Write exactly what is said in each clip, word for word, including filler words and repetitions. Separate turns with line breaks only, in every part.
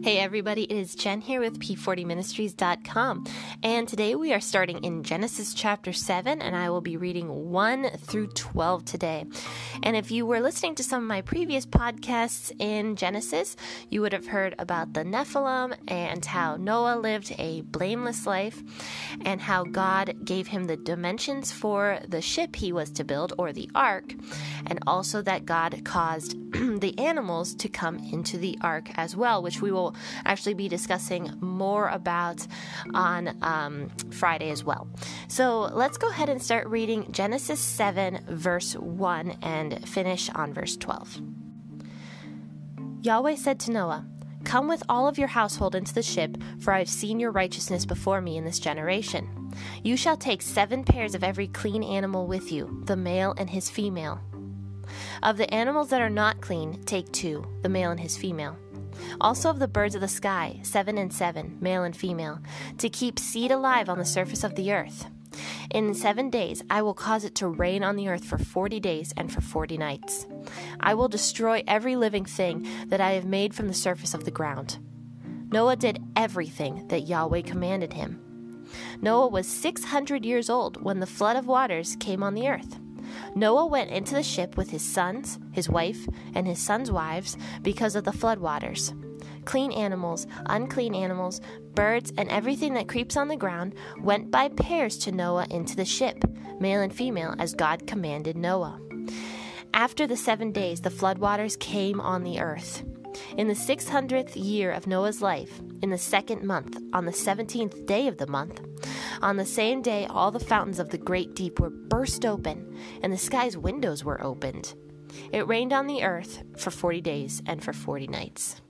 Hey everybody, it is Jenn here with P forty ministries dot com, and today we are starting in Genesis chapter seven, and I will be reading one through twelve today. And if you were listening to some of my previous podcasts in Genesis, you would have heard about the Nephilim and how Noah lived a blameless life, and how God gave him the dimensions for the ship he was to build, or the ark, and also that God caused the animals to come into the ark as well, which we will actually be discussing more about on um, Friday as well. So let's go ahead and start reading Genesis seven, verse one, and finish on verse twelve. Yahweh said to Noah, "Come with all of your household into the ship, for I have seen your righteousness before me in this generation. You shall take seven pairs of every clean animal with you, the male and his female. Of the animals that are not clean, take two, the male and his female. Also of the birds of the sky, seven and seven, male and female, to keep seed alive on the surface of the earth. In seven days I will cause it to rain on the earth for forty days and for forty nights. I will destroy every living thing that I have made from the surface of the ground." Noah did everything that Yahweh commanded him. Noah was six hundred years old when the flood of waters came on the earth. Noah went into the ship with his sons, his wife, and his sons' wives because of the flood waters. Clean animals, unclean animals, birds, and everything that creeps on the ground went by pairs to Noah into the ship, male and female, as God commanded Noah. After the seven days, the flood waters came on the earth. In the six hundredth year of Noah's life, in the second month, on the seventeenth day of the month, on the same day all the fountains of the great deep were burst open, and the sky's windows were opened. It rained on the earth for forty days and for forty nights.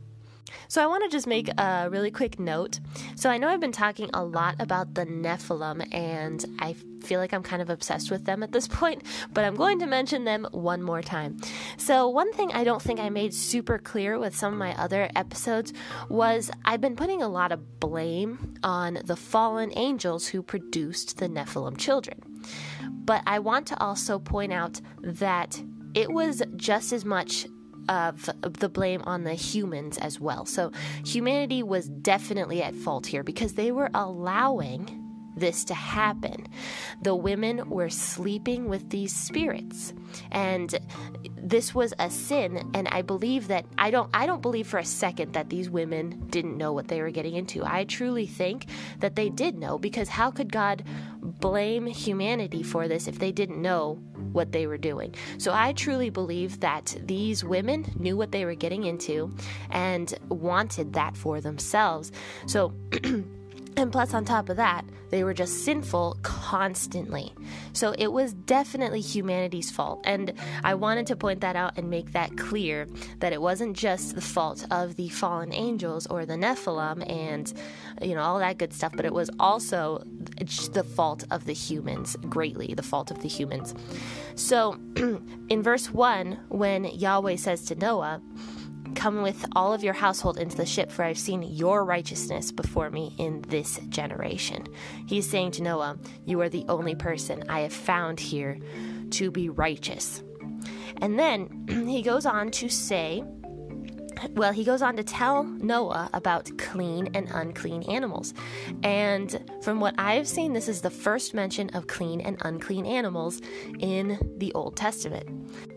So I want to just make a really quick note. So I know I've been talking a lot about the Nephilim, and I feel like I'm kind of obsessed with them at this point, but I'm going to mention them one more time. So one thing I don't think I made super clear with some of my other episodes was I've been putting a lot of blame on the fallen angels who produced the Nephilim children. But I want to also point out that it was just as much of the blame on the humans as well. So humanity was definitely at fault here because they were allowing this to happen. The women were sleeping with these spirits, and this was a sin. And I believe that I don't I don't believe for a second that these women didn't know what they were getting into. I truly think that they did know, because how could God blame humanity for this if they didn't know what they were doing? So I truly believe that these women knew what they were getting into and wanted that for themselves. So and plus, on top of that, they were just sinful constantly. So it was definitely humanity's fault. And I wanted to point that out and make that clear, that it wasn't just the fault of the fallen angels or the Nephilim and, you know, all that good stuff, but it was also the fault of the humans, greatly the fault of the humans. So in verse one, when Yahweh says to Noah, "Come with all of your household into the ship, for I have seen your righteousness before me in this generation." He's saying to Noah, you are the only person I have found here to be righteous. And then he goes on to say, well, he goes on to tell Noah about clean and unclean animals. And from what I've seen, this is the first mention of clean and unclean animals in the Old Testament.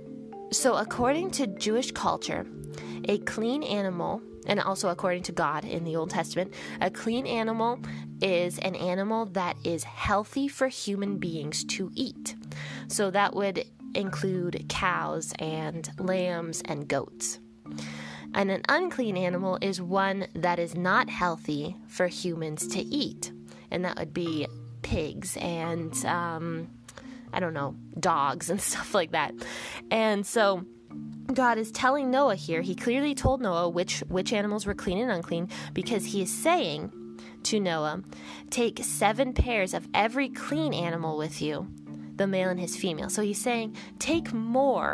So according to Jewish culture, a clean animal, and also according to God in the Old Testament, a clean animal is an animal that is healthy for human beings to eat. So that would include cows and lambs and goats. And an unclean animal is one that is not healthy for humans to eat. And that would be pigs and, um, I don't know, dogs and stuff like that. And so God is telling Noah here, he clearly told Noah which, which animals were clean and unclean, because he is saying to Noah, take seven pairs of every clean animal with you, the male and his female. So he's saying, take more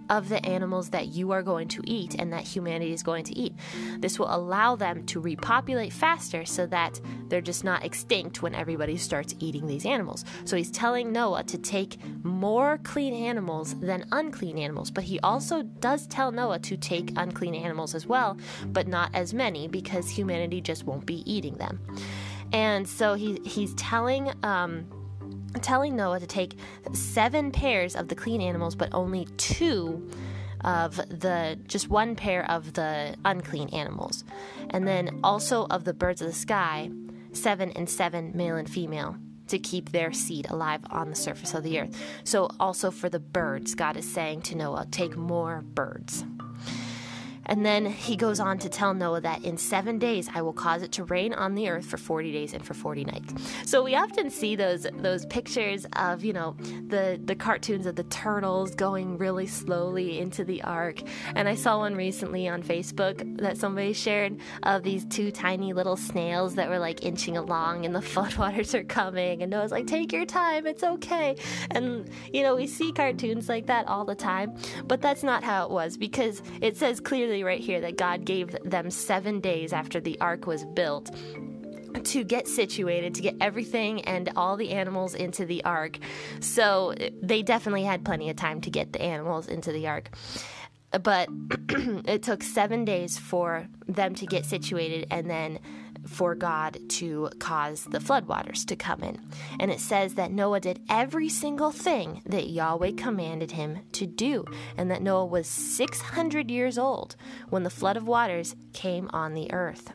of the animals that you are going to eat and that humanity is going to eat. This will allow them to repopulate faster so that they're just not extinct when everybody starts eating these animals. So he's telling Noah to take more clean animals than unclean animals, but he also does tell Noah to take unclean animals as well, but not as many, because humanity just won't be eating them. And so he he's telling um telling Noah to take seven pairs of the clean animals, but only two of the, just one pair of the unclean animals. And then also of the birds of the sky, seven and seven, male and female, to keep their seed alive on the surface of the earth. So also for the birds, God is saying to Noah, take more birds. And then he goes on to tell Noah that in seven days I will cause it to rain on the earth for forty days and for forty nights. So we often see those those pictures of, you know, the, the cartoons of the turtles going really slowly into the ark. And I saw one recently on Facebook that somebody shared of these two tiny little snails that were like inching along and the floodwaters are coming. And Noah's like, take your time, it's okay. And, you know, we see cartoons like that all the time. But that's not how it was, because it says clearly right here that God gave them seven days after the ark was built to get situated, to get everything and all the animals into the ark. So they definitely had plenty of time to get the animals into the ark. But it took seven days for them to get situated and then for God to cause the floodwaters to come in. And it says that Noah did every single thing that Yahweh commanded him to do, and that Noah was six hundred years old when the flood of waters came on the earth.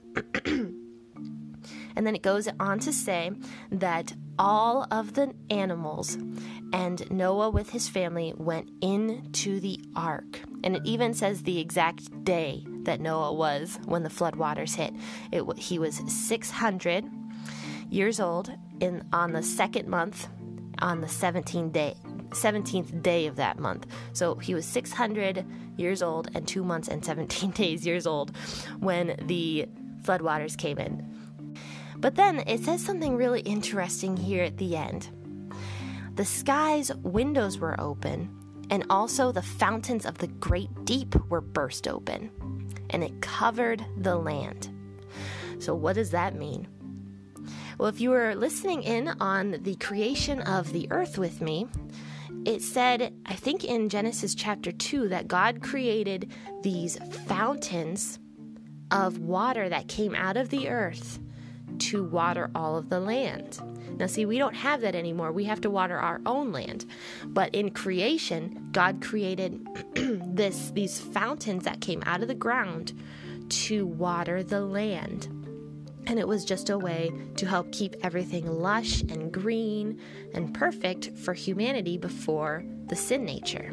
And then it goes on to say that all of the animals and Noah with his family went into the ark. And it even says the exact day that Noah was when the flood waters hit. It, he was six hundred years old in on the second month, on the seventeenth day, seventeenth day of that month. So he was six hundred years old and two months and seventeen days years old when the floodwaters came in. But then it says something really interesting here at the end. The sky's windows were open, and also the fountains of the great deep were burst open, and it covered the land. So what does that mean? Well, if you were listening in on the creation of the earth with me, it said, I think in Genesis chapter two, that God created these fountains of water that came out of the earth to water all of the land. Now, see, we don't have that anymore. We have to water our own land. But in creation, God created this these fountains that came out of the ground to water the land. And it was just a way to help keep everything lush and green and perfect for humanity before the sin nature.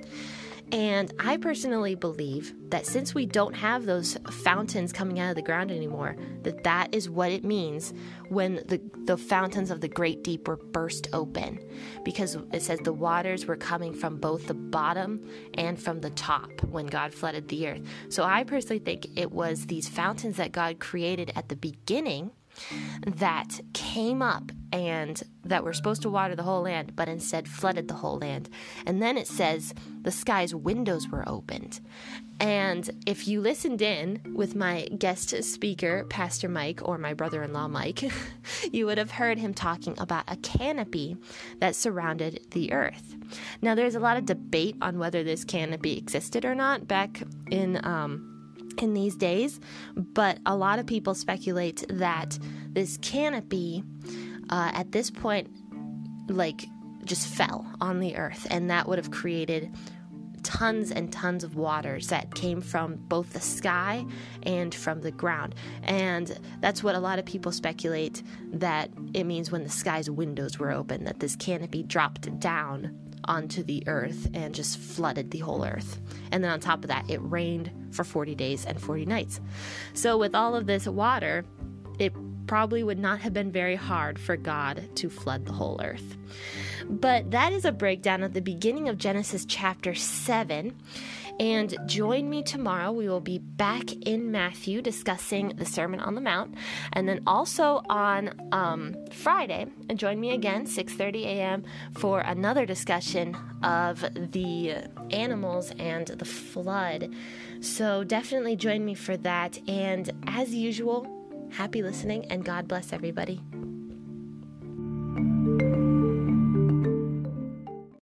And I personally believe that since we don't have those fountains coming out of the ground anymore, that that is what it means when the, the fountains of the great deep were burst open. Because it says the waters were coming from both the bottom and from the top when God flooded the earth. So I personally think it was these fountains that God created at the beginning that came up and that were supposed to water the whole land, but instead flooded the whole land. And then it says the sky's windows were opened. And if you listened in with my guest speaker, Pastor Mike, or my brother-in-law Mike, you would have heard him talking about a canopy that surrounded the earth. Now, there's a lot of debate on whether this canopy existed or not back in um in these days, but a lot of people speculate that this canopy uh, at this point like just fell on the earth, and that would have created tons and tons of waters that came from both the sky and from the ground. And that's what a lot of people speculate, that it means when the sky's windows were open, that this canopy dropped down onto the earth and just flooded the whole earth. And then on top of that, it rained for forty days and forty nights. So with all of this water, it probably would not have been very hard for God to flood the whole earth. But that is a breakdown of the beginning of Genesis chapter seven. And join me tomorrow. We will be back in Matthew discussing the Sermon on the Mount. And then also on um, Friday, and join me again, six thirty a.m., for another discussion of the animals and the flood. So definitely join me for that. And as usual, happy listening and God bless everybody.